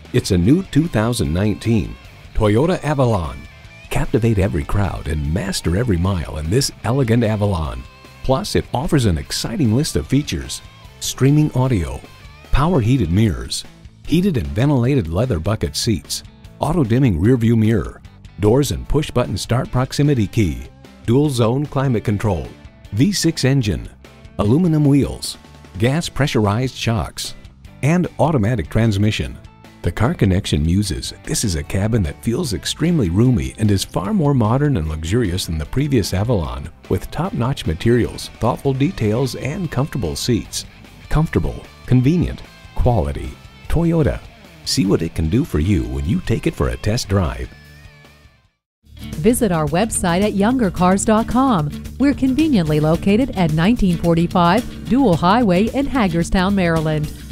It's a new 2019 Toyota Avalon. Captivate every crowd and master every mile in this elegant Avalon. Plus, it offers an exciting list of features: streaming audio, power heated mirrors, heated and ventilated leather bucket seats, auto-dimming rearview mirror, doors and push-button start proximity key, dual-zone climate control, V6 engine, aluminum wheels, gas pressurized shocks, and automatic transmission. The Car Connection muses this is a cabin that feels extremely roomy and is far more modern and luxurious than the previous Avalon, with top-notch materials, thoughtful details, and comfortable seats. Comfortable, convenient, quality. Toyota. See what it can do for you when you take it for a test drive. Visit our website at youngercars.com. We're conveniently located at 1945 Dual Highway in Hagerstown, Maryland.